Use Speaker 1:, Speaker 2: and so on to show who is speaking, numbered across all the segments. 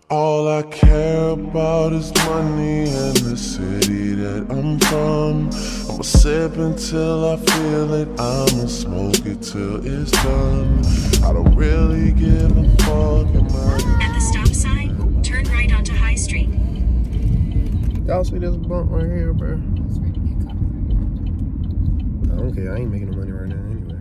Speaker 1: All I care about is money and the city that I'm from. I'ma sip until I feel it, I'ma smoke it till it's done. I don't really give a fuck.
Speaker 2: At the stop sign, turn right onto High Street.
Speaker 3: Y'all see this bump right here, bro? I don't care, I ain't making no money right now anyway.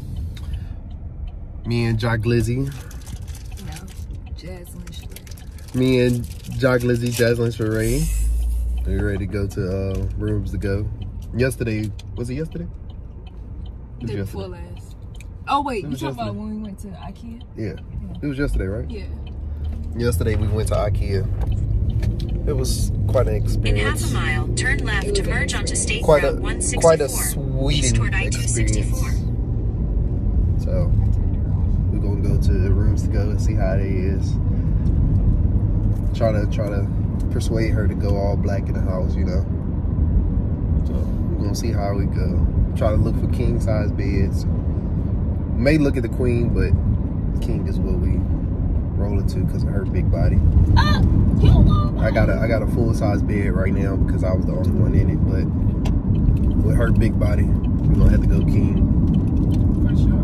Speaker 3: Me and Jock Glizzy.
Speaker 4: No, Jaslyn Sheree.
Speaker 3: Me and Jock Glizzy, Jaslyn Sheree. We ready to go to Rooms to Go. Yesterday, was it yesterday? It was
Speaker 4: Day before last. Oh wait, you talking about when we went to IKEA?
Speaker 3: Yeah. It was yesterday, right?
Speaker 4: Yeah.
Speaker 3: Yesterday we went to IKEA. It was quite an experience.
Speaker 2: In half a mile, turn left to merge onto State
Speaker 3: Quite
Speaker 2: Road
Speaker 3: a
Speaker 2: 164.
Speaker 3: quite a sweet
Speaker 2: toward
Speaker 3: experience.
Speaker 2: I-264.
Speaker 3: So we're gonna go to the Rooms to Go and see how it is. Try to persuade her to go all black in the house, you know. So we're gonna see how we go. Try to look for king size beds. May look at the queen, but king is what we roll it to because of her big body. I got a full size bed right now because I was the only one in it, but with her big body, we're gonna have to go king.
Speaker 4: For sure.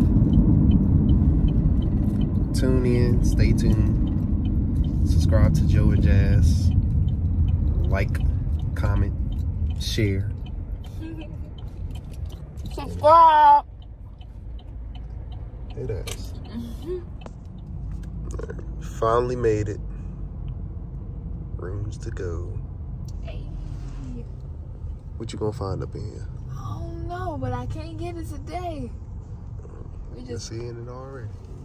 Speaker 3: So tune in, stay tuned. Subscribe to Joe and Jazz. Like, comment, share.
Speaker 4: Subscribe.
Speaker 3: It is. Finally made it. Rooms to Go.
Speaker 4: Hey.
Speaker 3: What you gonna find up in here?
Speaker 4: I don't know, but I can't get it today. We
Speaker 3: Just seeing it already.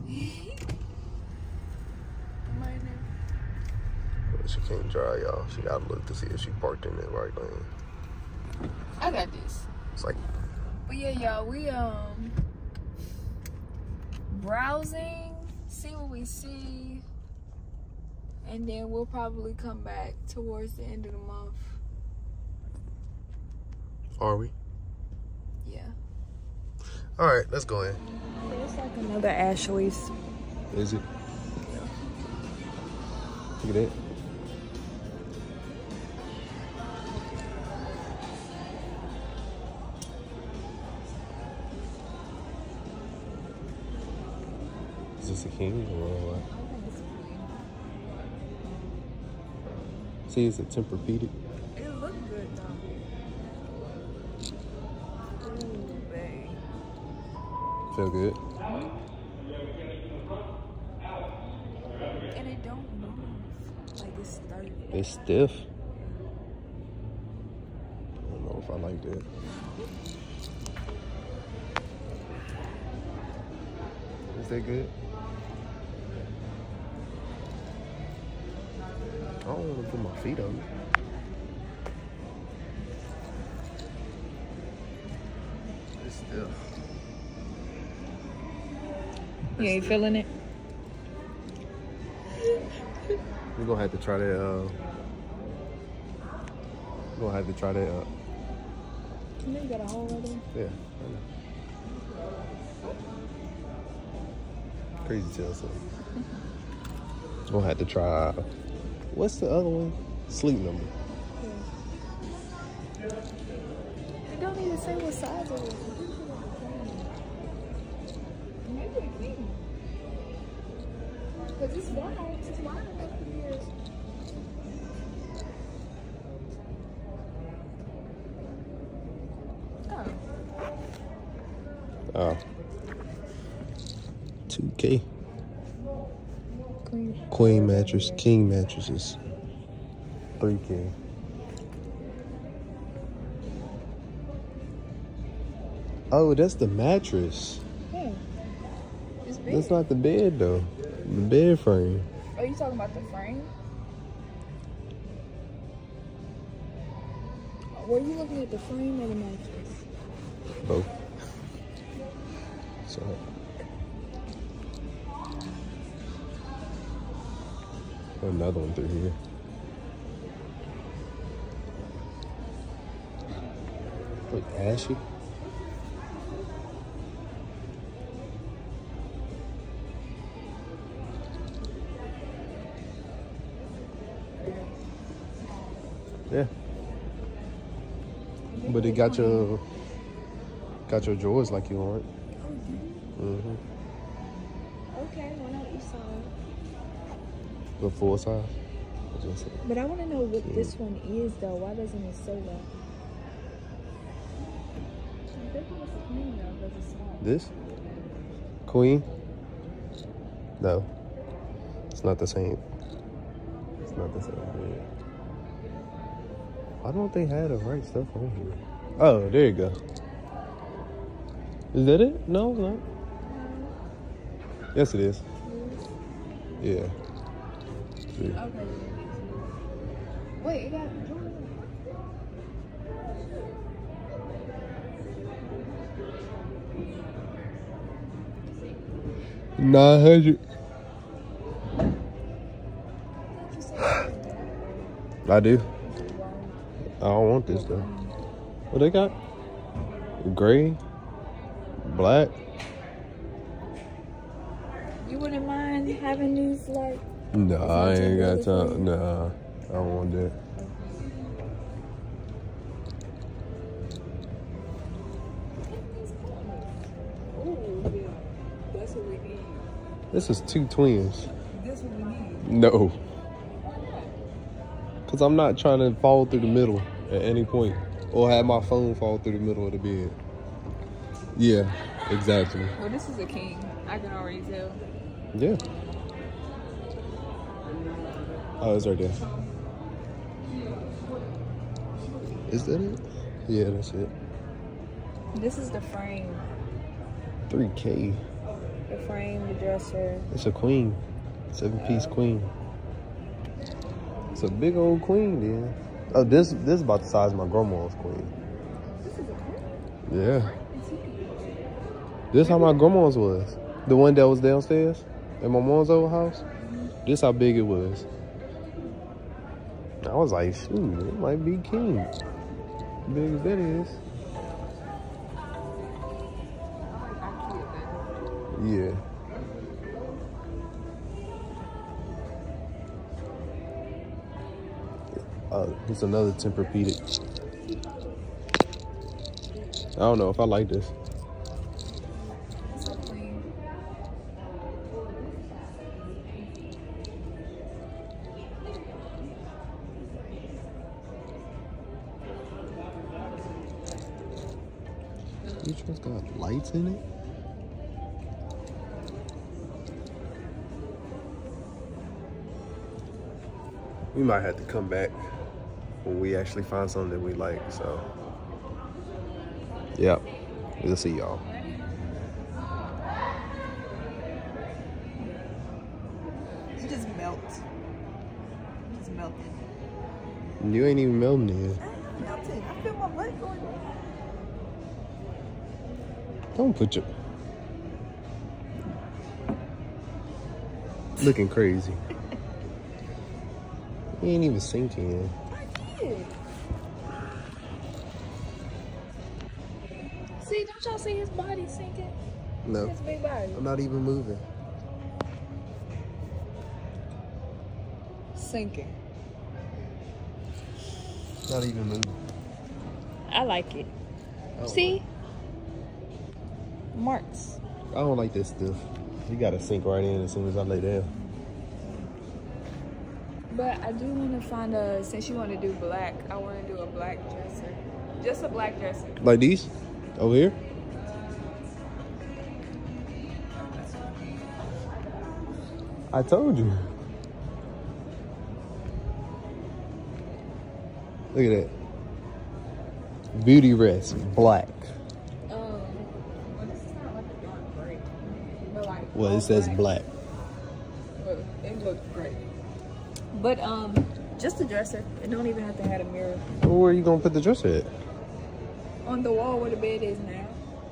Speaker 3: But she can't drive, y'all. She gotta look to see if she parked in the right lane.
Speaker 4: I got this.
Speaker 3: It's like,
Speaker 4: But yeah, y'all, we browsing, see what we see, and then we'll probably come back towards the end of the month.
Speaker 3: are we?
Speaker 4: Yeah.
Speaker 3: All right, let's go in.
Speaker 4: It's like another Ashley's.
Speaker 3: Is it? Look at that. Is this a king or what? See, is it Tempur-Pedic?
Speaker 4: It looked good though. Ooh, babe.
Speaker 3: Feel good?
Speaker 4: And it don't move. Like it's sturdy.
Speaker 3: It's stiff. I don't know if I like that. Is that good? I don't want to put my feet on it. It's stiff.
Speaker 4: You ain't feeling it?
Speaker 3: We're gonna have to try that. We're gonna have to try that.
Speaker 4: You know you got a hole right there?
Speaker 3: Yeah. Crazy tail, so. We'll have to try. What's the other one? Sleep Number.
Speaker 4: Yeah. It don't even say what size it is. Maybe a king. Because it's wide. It's wide enough for years.
Speaker 3: Oh. 2K.
Speaker 4: Queen.
Speaker 3: Queen mattress, king mattresses. 3K. Oh, that's the mattress.
Speaker 4: Yeah. It's big.
Speaker 3: That's not the bed though. The bed frame.
Speaker 4: Are you talking about the frame? Were you looking at the frame or the mattress?
Speaker 3: Both. So. Another one through here. Look, ashy. Yeah. But it got your drawers like you want. Mm-hmm.
Speaker 4: Okay, one on each side.
Speaker 3: The full size.
Speaker 4: But I want to know what this one is, though. Why doesn't it say that? I'm thinking it's a queen, though, because it's small.
Speaker 3: This? Queen? No. It's not the same. It's not the same bed. Why don't they have the right stuff on here? Oh, there you go. Is that it? No, it's not. Yes, it is. Yeah. See.
Speaker 4: Okay. Wait, it got Jordan.
Speaker 3: 900. I do. I don't want this though. What they got? Gray, black.
Speaker 4: You wouldn't mind having these, like...
Speaker 3: No, I ain't got time. Nah, I don't want that.
Speaker 4: Ooh, yeah. That's what we need.
Speaker 3: This is 2 twins.
Speaker 4: That's what we need.
Speaker 3: No. Because I'm not trying to fall through the middle at any point. Or have my phone fall through the middle of the bed. Yeah, exactly.
Speaker 4: Well, this is a king. I can already tell.
Speaker 3: Yeah. Oh, it's right there. Is that it? Yeah, that's it.
Speaker 4: This is the frame.
Speaker 3: 3K.
Speaker 4: The frame, the dresser.
Speaker 3: It's a queen. 7-piece queen. It's a big old queen, then. Oh, this is about the size of my grandma's queen.
Speaker 4: This is a queen?
Speaker 3: Yeah. This how my grandma's was. The one that was downstairs at my mom's old house. This how big it was. I was like, shoot, it might be king. Big as that is. Yeah. It's another Tempur-Pedic. I don't know if I like this.
Speaker 4: It's a queen.
Speaker 3: Each one's got lights in it. We might have to come back when we actually find something that we like, so. Yep, we'll see y'all.
Speaker 4: It just melts. It just melted.
Speaker 3: You ain't even melting it.
Speaker 4: I'm melting. I feel my butt going on.
Speaker 3: Don't put your... Looking crazy. You ain't even sinking.
Speaker 4: I did. See, don't y'all see his body sinking?
Speaker 3: No,
Speaker 4: His big body.
Speaker 3: I'm not even moving.
Speaker 4: Sinking.
Speaker 3: Not even moving.
Speaker 4: I like it. See? Marks.
Speaker 3: I don't like this stuff. You gotta sink right in as soon as I lay down.
Speaker 4: But I do want to find a, since you want to do black, I want to do a black dresser. Just a black dresser.
Speaker 3: Like these? Over here? I told you. Look at that. Beauty rest, black.
Speaker 4: Well, this is not like a dark gray. But like,
Speaker 3: Well, it says black.
Speaker 4: Well, it looks great. But just a dresser. It don't even have to have a mirror.
Speaker 3: Well, where are you gonna put the dresser at?
Speaker 4: On the wall where the bed is now.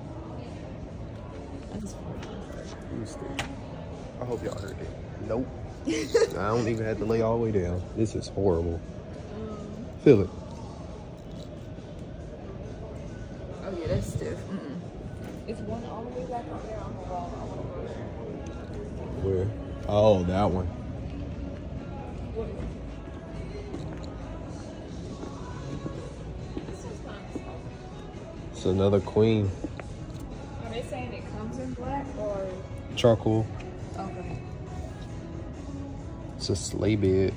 Speaker 3: Let me see. I hope y'all heard it. Nope. I don't even have to lay all the way down. This is horrible. Feel it.
Speaker 4: Oh yeah, that's stiff. It's one all the way back up there on the wall. I want to go there.
Speaker 3: Where? Oh, that one.
Speaker 5: It's another queen.
Speaker 4: Are they saying it comes in black or?
Speaker 5: Charcoal.
Speaker 4: Okay.
Speaker 5: It's a sleigh bed.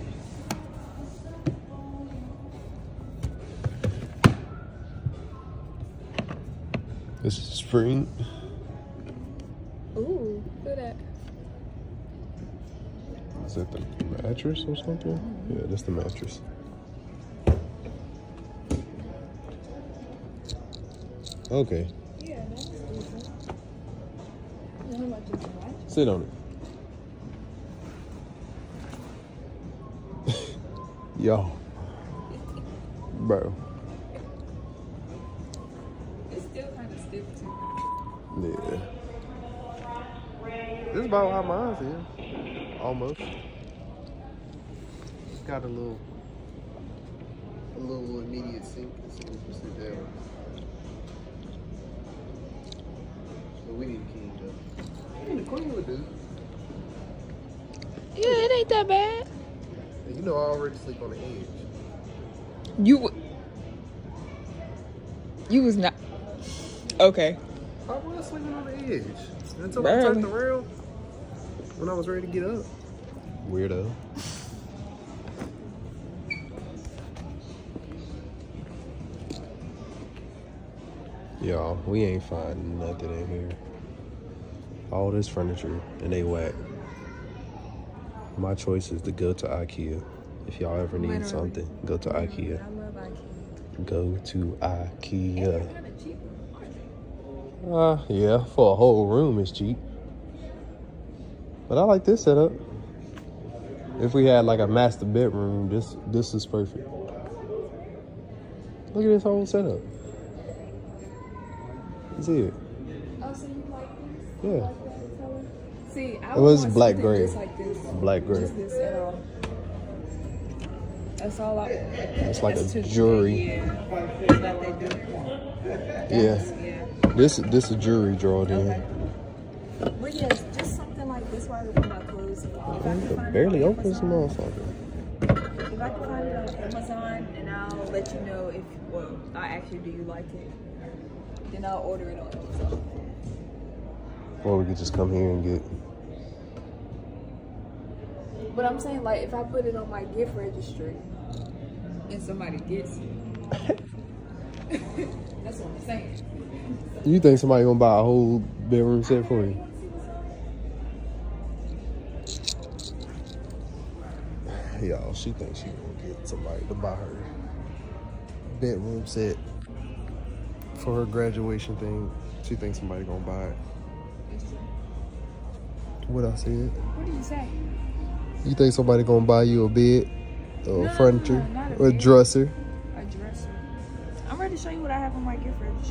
Speaker 5: This is spring.
Speaker 4: Ooh, look at that.
Speaker 5: Is that the mattress or something? Yeah, that's the mattress. Okay.
Speaker 4: Yeah, that's decent. How much is the mattress?
Speaker 5: Sit on it. Yo. Bro.
Speaker 4: It's still kind of stiff too.
Speaker 5: Yeah. This is about how mine's is. Almost. It's got a little
Speaker 3: immediate sink. So we can sit down. So we need a king though. I mean, the queen would do.
Speaker 4: Yeah, it ain't that bad.
Speaker 3: And you know I already sleep on the edge.
Speaker 4: You was not. Okay.
Speaker 3: I was sleeping on the edge until I turned around when I was ready to get up.
Speaker 5: weirdo. Y'all, we ain't finding nothing in here. All this furniture and they whack. My choice is to go to IKEA. If y'all ever need something, go to IKEA.
Speaker 4: I love IKEA.
Speaker 5: Go to IKEA.
Speaker 4: They're kind of cheap, aren't they?
Speaker 5: Yeah, for a whole room it's cheap. But I like this setup. If we had like a master bedroom, this is perfect. Look at this whole setup. See it?
Speaker 4: Oh, so you like this?
Speaker 5: Yeah.
Speaker 4: You like that color? See, I
Speaker 5: It was
Speaker 4: want
Speaker 5: black
Speaker 4: something
Speaker 5: gray.
Speaker 4: just like this.
Speaker 5: Black gray.
Speaker 4: Just this at all. That's all I.
Speaker 5: It's like
Speaker 4: That's
Speaker 5: a
Speaker 4: just-
Speaker 5: jewelry.
Speaker 4: Yeah. That's what they do.
Speaker 5: Yeah.
Speaker 4: Yeah.
Speaker 5: This is jewelry drawn in.
Speaker 4: Okay. But yes, just something like this where I can put my clothes in. If I can
Speaker 5: You
Speaker 4: find it
Speaker 5: barely
Speaker 4: on
Speaker 5: open some
Speaker 4: Amazon-
Speaker 5: motherfucker.
Speaker 4: If I can find it on Amazon, and I'll let you know if, well, I'll ask you, do you like it? Then I'll order it on Amazon.
Speaker 5: Or we could just come here and get.
Speaker 4: But I'm saying, like, if I put it on my gift registry and somebody gets it, that's what I'm saying.
Speaker 5: You think somebody gonna buy a whole bedroom set for you? Y'all, she thinks she gonna get somebody to buy her bedroom set for her graduation thing. She thinks somebody gonna buy it. What I said?
Speaker 4: What do you say?
Speaker 5: You think somebody gonna buy you a bed, or
Speaker 4: No,
Speaker 5: furniture,
Speaker 4: not a
Speaker 5: or a
Speaker 4: bed.
Speaker 5: dresser?
Speaker 4: A dresser. I'm ready to show you what I have on my gift registry.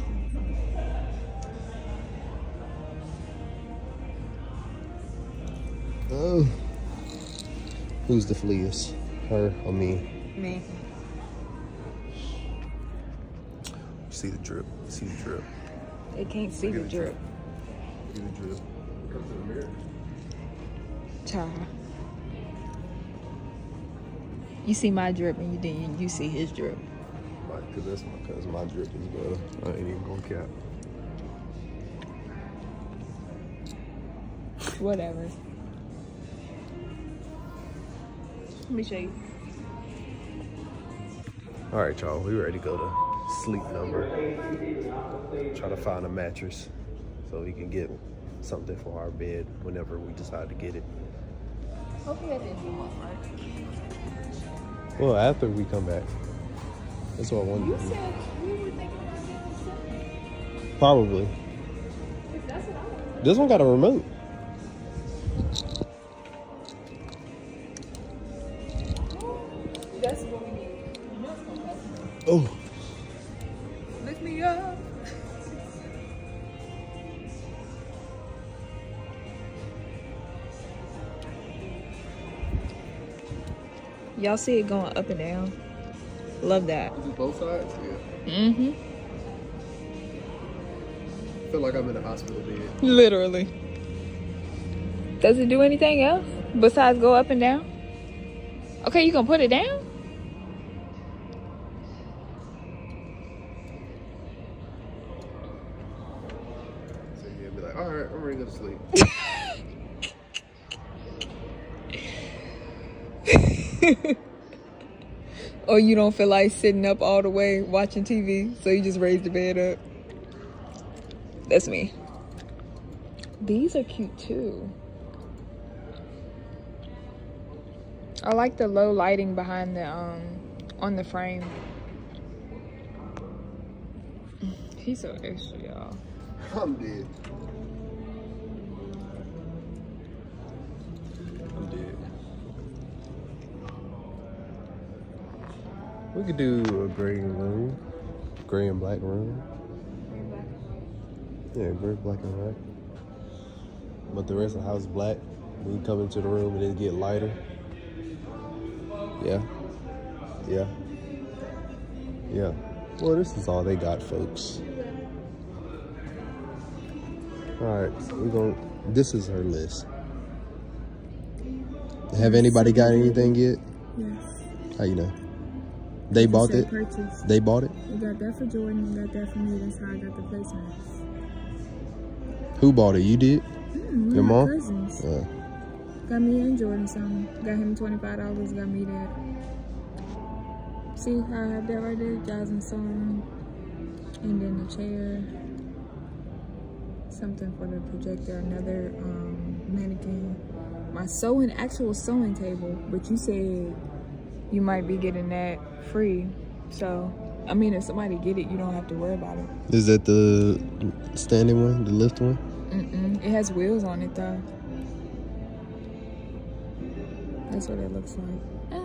Speaker 5: Oh, who's the fleest? Her or me?
Speaker 4: Me.
Speaker 5: See the drip. See the drip.
Speaker 4: They can't see the drip.
Speaker 5: See the drip. Come to the mirror.
Speaker 4: Child. You see my drip and you see his drip.
Speaker 5: Cause that's my cousin. My drip is better. I ain't even gonna cap.
Speaker 4: Whatever. Let me show you.
Speaker 5: All right, y'all. We ready to go to Sleep Number. Try to find a mattress so we can get something for our bed whenever we decide to get it.
Speaker 4: Hopefully I didn't do one first.
Speaker 5: Well, after we come back. That's what I wanted
Speaker 4: You
Speaker 5: to do.
Speaker 4: said we were thinking about getting something.
Speaker 5: Probably.
Speaker 4: If that's what I want.
Speaker 5: This one got a remote.
Speaker 4: That's what we need. You know it's gonna cost.
Speaker 5: Oh.
Speaker 4: Lift me up. Y'all see it going up and down? Love that.
Speaker 3: Is it both sides? Yeah.
Speaker 4: Mm-hmm.
Speaker 3: I feel like I'm in a hospital bed.
Speaker 4: Literally. Does it do anything else besides go up and down? Okay, you gonna put it down?
Speaker 3: to sleep.
Speaker 4: Or you don't feel like sitting up all the way watching TV, so you just raise the bed up. That's me. These are cute too. I like the low lighting behind the on the frame. He's so extra, y'all.
Speaker 3: I'm dead.
Speaker 5: I'm dead. We could do a gray room. Gray and black room. Yeah, gray, black, and white. But the rest of the house is black. When you come into the room and it get lighter. Yeah. Yeah. Yeah. Well, this is all they got, folks. Alright, so we're gonna, this is her list. Have anybody got anything yet?
Speaker 4: Yes.
Speaker 5: How you know? They bought it?
Speaker 4: Purchase.
Speaker 5: They bought it?
Speaker 4: We got that for Jordan, we got that for me, that's how I got the placements.
Speaker 5: Who bought it? You did? Your mom?
Speaker 4: Cousins.
Speaker 5: Yeah.
Speaker 4: Got me and Jordan some. Got him $25, got me that. See how I have that right there? Jazz and Song. And then the chair. Something for the projector, another mannequin. My actual sewing table, but you said you might be getting that free. So, I mean, if somebody get it, you don't have to worry about it.
Speaker 5: Is that the standing one, the lift one?
Speaker 4: It has wheels on it though. That's what it looks like.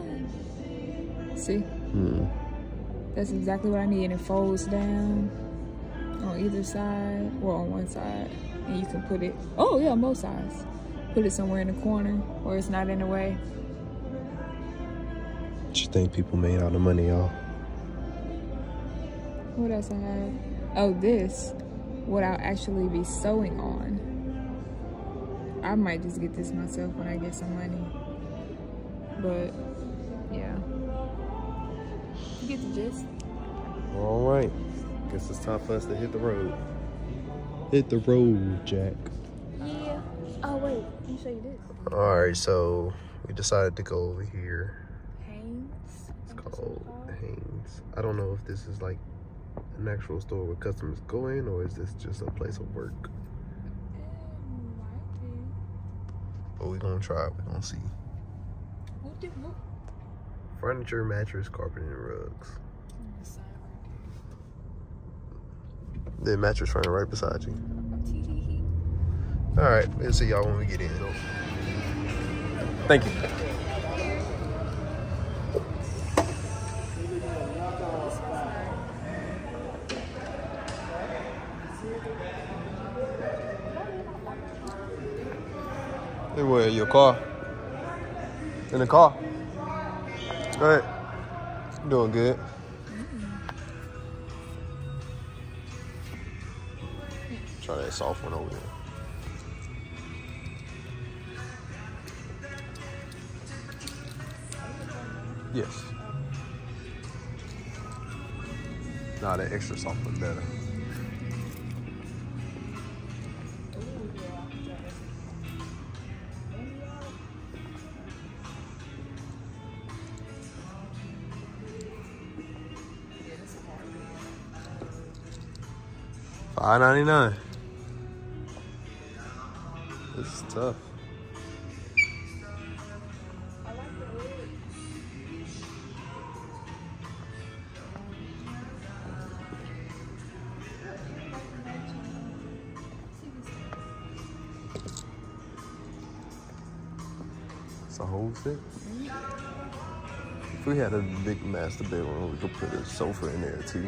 Speaker 4: See? That's exactly what I need. And it folds down on either side, or on one side. And you can put it, oh yeah, both sides. Put it somewhere in the corner where it's not in the way.
Speaker 5: What you think people made all the money, y'all?
Speaker 4: What else I have? Oh, this. What I'll actually be sewing on. I might just get this myself when I get some money. But, yeah. You get the gist?
Speaker 5: All right. Guess it's time for us to hit the road. Hit the road, Jack.
Speaker 4: Yeah. Oh, wait. Let me show you this.
Speaker 5: All right, so we decided to go over here.
Speaker 4: Haynes.
Speaker 5: It's called Haynes. I don't know if this is like an actual store where customers go in, or is this just a place of work? But we're gonna try it. We're gonna see. Furniture, mattress, carpet, and rugs. The mattress front right beside you. All right, we'll see y'all when we get in. Thank you. Hey, where? Your car? In the car? Go ahead. Doing good. Try that soft one over there. Yes. Nah, that extra soft one better. $5.99. This is tough. It's a whole set. If we had a big master bedroom, we could put a sofa in there too.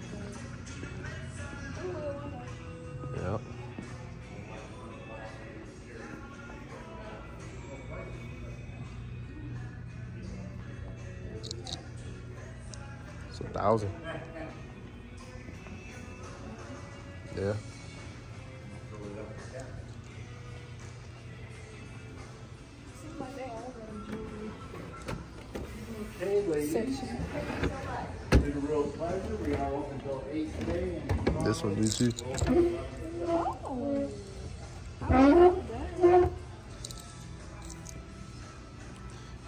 Speaker 5: Yep. It's $1,000. Yeah. This one do too.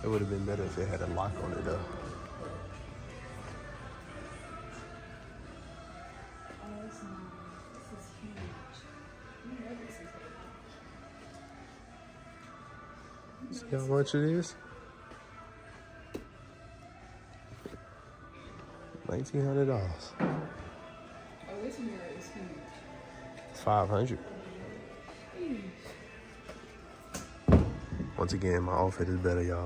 Speaker 5: It would have been better if it had a lock on it though. See how much it is? $1,900.
Speaker 4: Oh, this mirror is huge.
Speaker 5: It's $500. Once again, my outfit is better, y'all.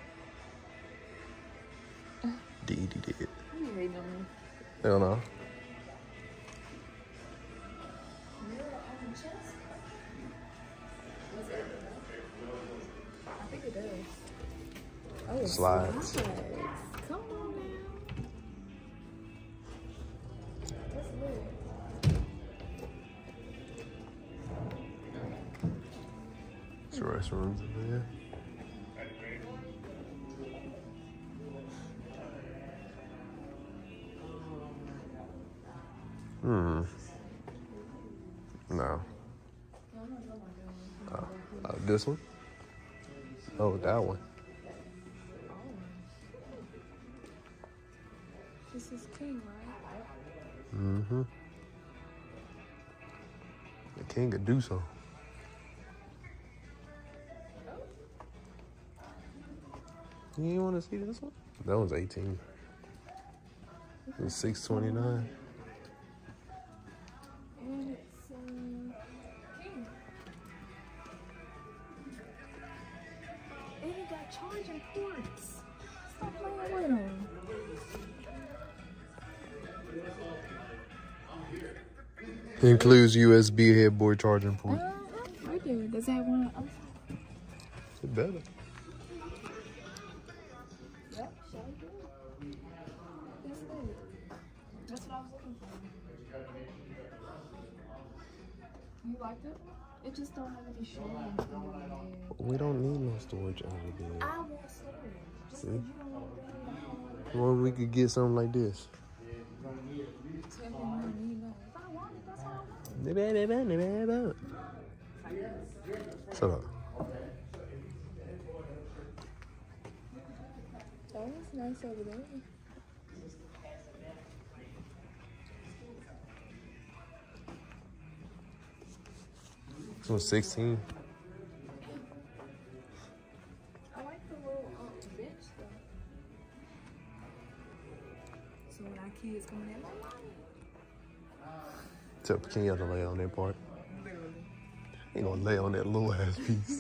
Speaker 5: Did.
Speaker 4: You hating on me.
Speaker 5: Hell no.
Speaker 4: I think it does. Oh, it
Speaker 5: Slides.
Speaker 4: Come on now. That's lit.
Speaker 5: There's restrooms in there. No. This one? Oh, that one.
Speaker 4: This is king, right?
Speaker 5: Mm-hmm. The king could do so. You ain't want to see this one? That one's 18. It's $629.
Speaker 4: And it's king. And it got charging ports. Stop playing with them.
Speaker 5: Includes USB headboard charging port.
Speaker 4: Right there. Does it have one?
Speaker 5: It better.
Speaker 4: Yep, sure do. That's good. That's what I was looking for. You liked it? It just don't have any storage under there.
Speaker 5: We don't need no storage under there.
Speaker 4: I want storage. Just
Speaker 5: See?
Speaker 4: because you don't want that.
Speaker 5: Well, we could get something like this.
Speaker 4: Tell me what you need now. If I want it, that's what I want.
Speaker 5: Shut up.
Speaker 4: Oh, it's nice over there.
Speaker 5: This one's 16.
Speaker 4: I like the little bench though. So when our kids come in,
Speaker 5: Tell King to lay on that part. Ain't gonna lay on that little ass piece.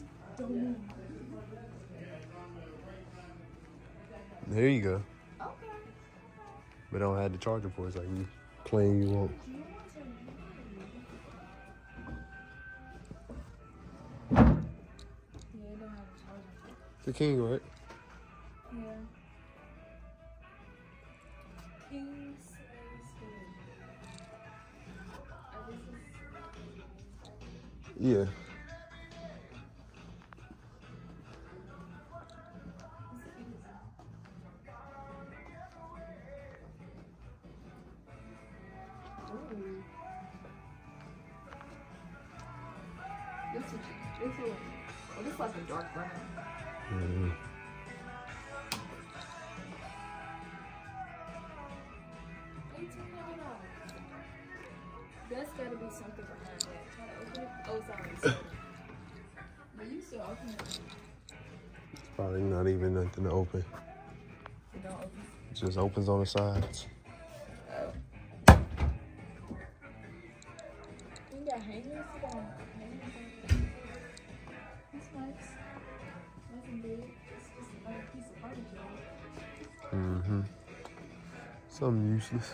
Speaker 5: There you go.
Speaker 4: okay.
Speaker 5: But don't have the charger ports like you claim you want.
Speaker 4: Yeah, it don't have a charger.
Speaker 5: The King, right?
Speaker 4: Yeah. King size bed.
Speaker 5: Yeah.
Speaker 4: This is like a dark brown.
Speaker 5: Mm-hmm.
Speaker 4: That's gotta be something behind that. Try to open it. Oh, sorry. But you still open it.
Speaker 5: It's probably not even nothing to open.
Speaker 4: It don't open.
Speaker 5: It just opens on the sides.
Speaker 4: Oh. You got hangers? You got hangers? That's nice. Nothing big. It's just another piece of furniture.
Speaker 5: Mm-hmm. Something useless.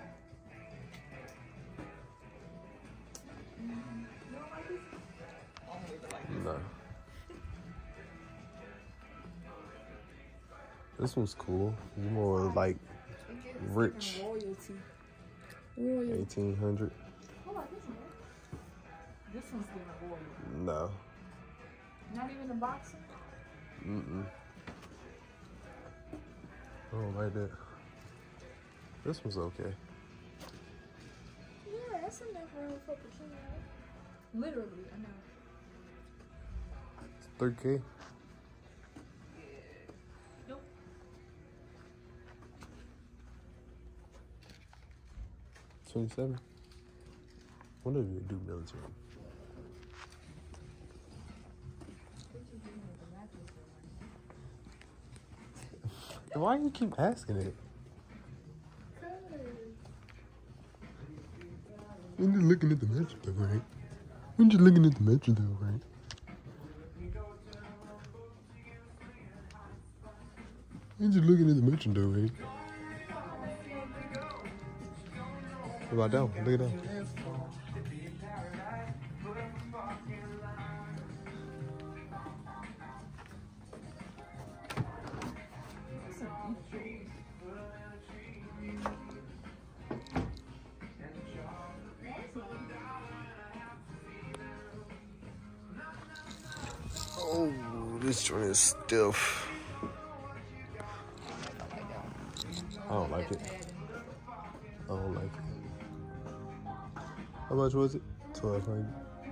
Speaker 4: You don't like this? I don't really like this.
Speaker 5: No. This one's cool. It's more like
Speaker 4: It's
Speaker 5: rich.
Speaker 4: giving royalty. Royalty.
Speaker 5: 1800.
Speaker 4: What about this one? This one's giving royalty.
Speaker 5: No.
Speaker 4: Not even a boxer?
Speaker 5: Mm-mm. I don't like that. This one's okay.
Speaker 4: Yeah, that's enough room for Pekin, right? Literally, I know.
Speaker 5: It's 3K. 27? When did you do military? Why do you keep asking it? I'm just looking at the mattress though, right? I'm just looking at the mattress though, right? I'm just looking at the mattress though, right? What about that one? Look at that one. Oh, this joint is stiff. I don't like it. I don't like it. How much was it? $1,200.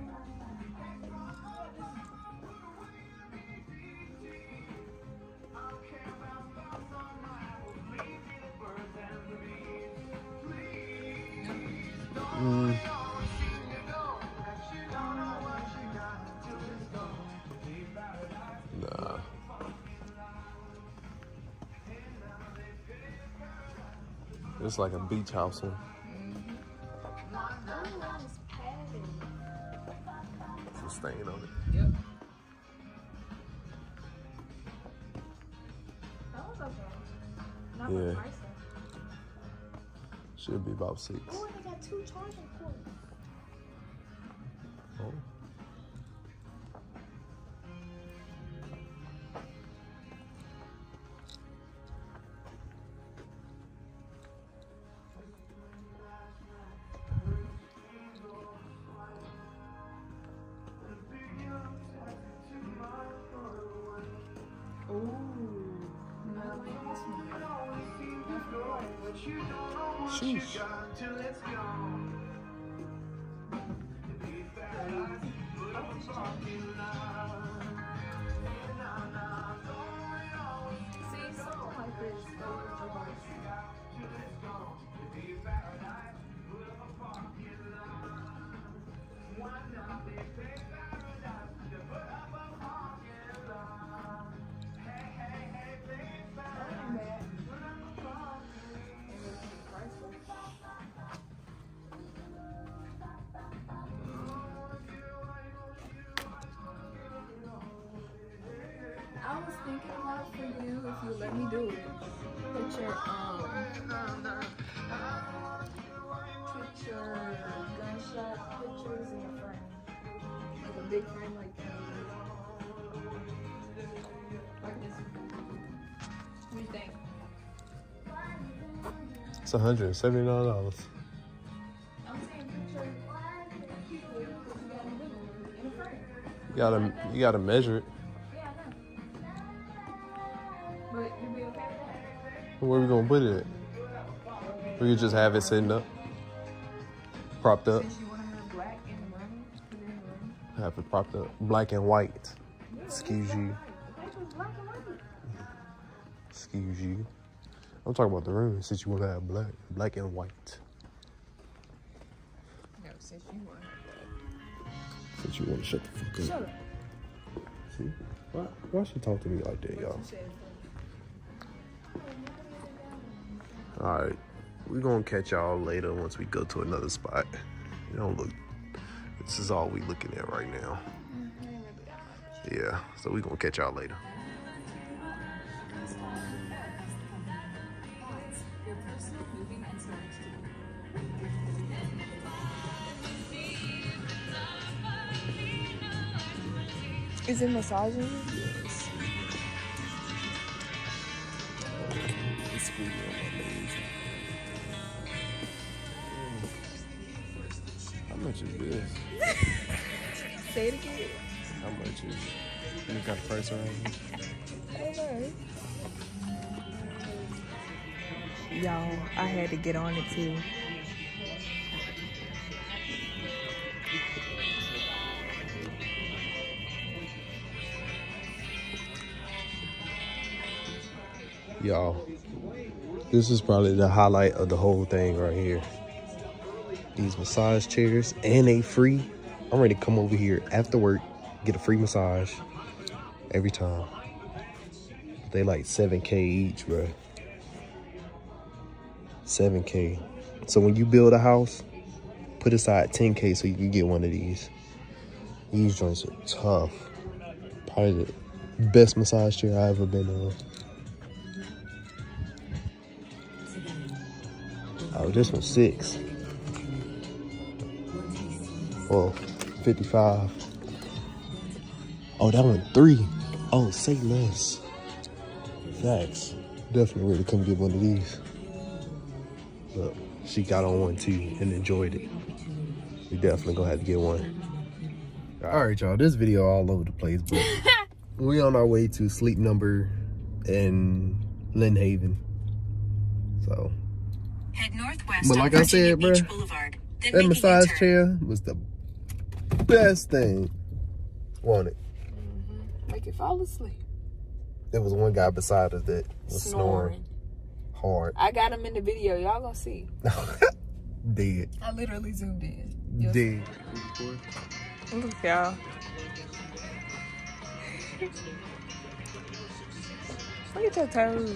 Speaker 5: Nah. It's like a beach house one. Some stain on it.
Speaker 4: Yep. That was okay. Not
Speaker 5: Yeah.
Speaker 4: much nicer.
Speaker 5: Should be about 6.
Speaker 4: Oh, they got 2 charging cords.
Speaker 5: Oh. Sheesh.
Speaker 4: See, something like this. I was thinking about for you if you let me do it. Put your gunshot pictures in your frame. Like a big frame like that. Like this. What do you think?
Speaker 5: It's $179.
Speaker 4: I'm saying put your people in a frame.
Speaker 5: You gotta measure it.
Speaker 4: Yeah, I know. But you'd be okay with that?
Speaker 5: Where we gonna put it at? We could just have it sitting up, propped up.
Speaker 4: Since you want to have black in the room, put it in the room.
Speaker 5: Have it propped up, black and white. Excuse you.
Speaker 4: Black and white.
Speaker 5: Excuse you. I'm talking about the room since you want to have black and white.
Speaker 4: No, since you want to have black.
Speaker 5: Since you want to shut the fuck up.
Speaker 4: Shut up.
Speaker 5: See? Why she talk to me like that, y'all?
Speaker 4: You said
Speaker 5: Alright. We're gonna catch y'all later once we go to another spot. You know, look. This is all we looking at right now. Yeah. So we're gonna catch y'all later.
Speaker 4: Is it massaging?
Speaker 5: Yes. It's squeezing on my legs. How much is this?
Speaker 4: Say it again.
Speaker 5: How much is you got a price around here?
Speaker 4: Y'all, I had to get on it too.
Speaker 5: Y'all, this is probably the highlight of the whole thing right here. these massage chairs and they free. I'm ready to come over here after work, get a free massage every time. They like $7K each, bro. $7K. So when you build a house, put aside $10K so you can get one of these. These joints are tough. Probably the best massage chair I've ever been on. Oh, this one's 6. Well, 55. Oh, that one 3. Oh, say less. Facts. Definitely ready to come get one of these. Look, she got on one too and enjoyed it. We definitely gonna have to get one. All right, y'all. This video all over the place, but we on our way to Sleep Number in Lynn Haven. So.
Speaker 2: Head northwest.
Speaker 5: But like I said, bro, that massage chair was the best thing. Want it?
Speaker 4: Make it fall asleep.
Speaker 5: There was one guy beside us that was snoring hard.
Speaker 4: I got him in the video. Y'all gonna see.
Speaker 5: Dead.
Speaker 4: I literally zoomed in.
Speaker 5: Dead.
Speaker 4: Look, y'all. Look at your toes.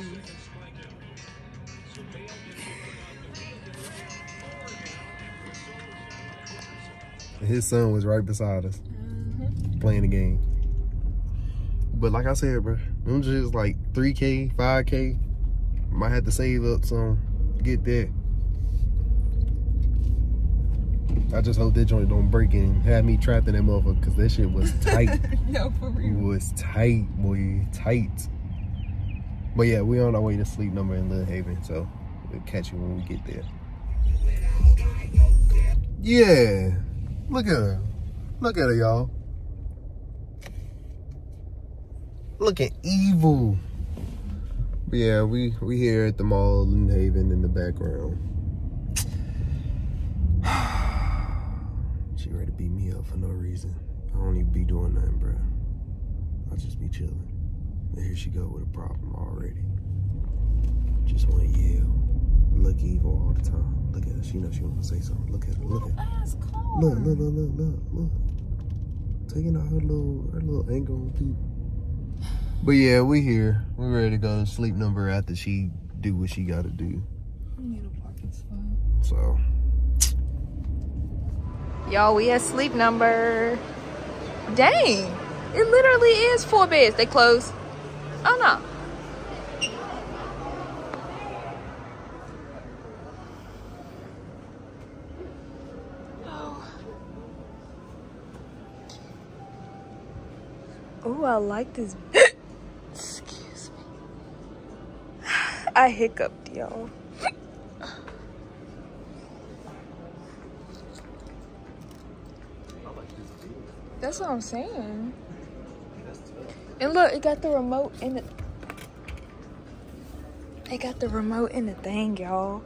Speaker 5: His son was right beside us, playing the game. But like I said, bro, them just like 3K, 5K. Might have to save up some to get that. I just hope that joint don't break and have me trapped in that motherfucker, because that shit was tight.
Speaker 4: No, for real.
Speaker 5: It was tight, boy, tight. But yeah, we on our way to Sleep Number in Lynn Haven, so we'll catch you when we get there. Yeah, look at her. Look at her, y'all. Looking evil. But yeah, we here at the mall in Haven in the background. She ready to beat me up for no reason. I don't even be doing nothing, bro. I just be chilling. And here she go with a problem already. Just wanna yell. Look evil all the time. Look at her. She knows she wanna say something. Look at her. Look at her. Look. Taking out her little anger on people. But yeah, we here. We ready to go to Sleep Number after she do what she gotta do.
Speaker 4: I need a parking spot.
Speaker 5: So.
Speaker 4: Y'all, we at Sleep Number. Dang. It literally is 4 beds. They closed. Oh no. Oh, I like this. Excuse me. I hiccuped, y'all. That's what I'm saying. And look, it got the remote in it. They got the remote in the thing, y'all.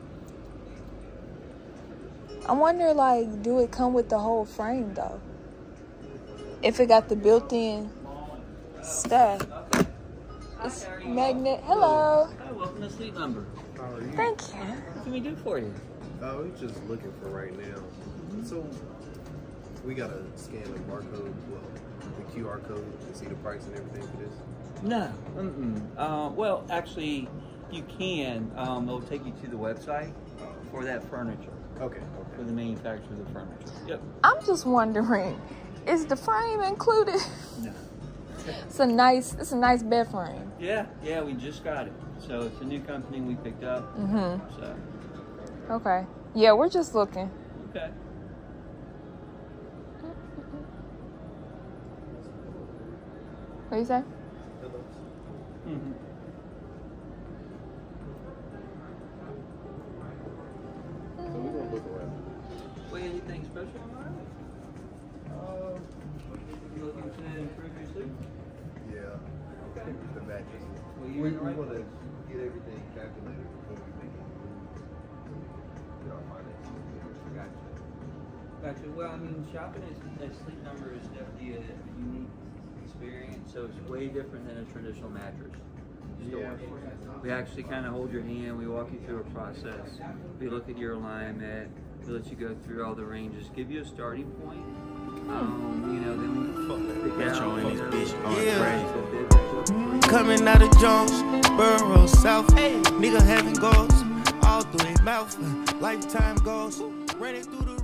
Speaker 4: I wonder, like, do it come with the whole frame, though? If it got the built-in stuff. It's magnet. Hello.
Speaker 6: Hi, welcome to Sleep Number.
Speaker 5: How are you?
Speaker 4: Thank you.
Speaker 6: What can we do for you?
Speaker 5: We're just looking for right now. So we gotta scan the barcode, well, the QR code to see the price and everything for this.
Speaker 6: No. Well, actually, you can. They'll take you to the website for that furniture.
Speaker 5: Okay.
Speaker 6: For the manufacturer of the furniture. Yep.
Speaker 4: I'm just wondering, is the frame included?
Speaker 6: No.
Speaker 4: It's a nice bed frame.
Speaker 6: Yeah, we just got it. So it's a new company we picked up. So.
Speaker 4: Okay. Yeah, we're just looking.
Speaker 6: Okay.
Speaker 4: What do you say?
Speaker 5: So we're gonna look around.
Speaker 6: Well, anything special on that? You looking to improve your sleep?
Speaker 5: Yeah. The mattress.
Speaker 6: Well,
Speaker 5: We
Speaker 6: you're in the right
Speaker 5: want to
Speaker 6: place.
Speaker 5: get everything calculated before we make it. Get our finances.
Speaker 6: Gotcha. Well, I mean, shopping at Sleep Number is definitely a unique experience. So it's way different than a traditional mattress. store. We actually kind of hold your hand. We walk you through a process. We look at your alignment. We let you go through all the ranges, give you a starting point. You know, then we
Speaker 7: Metro in this bitch going
Speaker 6: crazy.
Speaker 7: Coming out of Jones, Borough South, nigga having goals all through their mouth, lifetime goals, running through the